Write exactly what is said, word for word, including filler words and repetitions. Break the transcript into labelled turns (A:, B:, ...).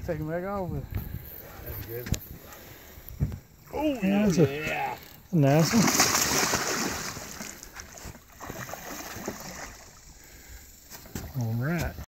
A: take him back off with it.
B: That's a good one. Oh,
A: Yeah, that's a,
B: yeah.
A: a nice one. All right.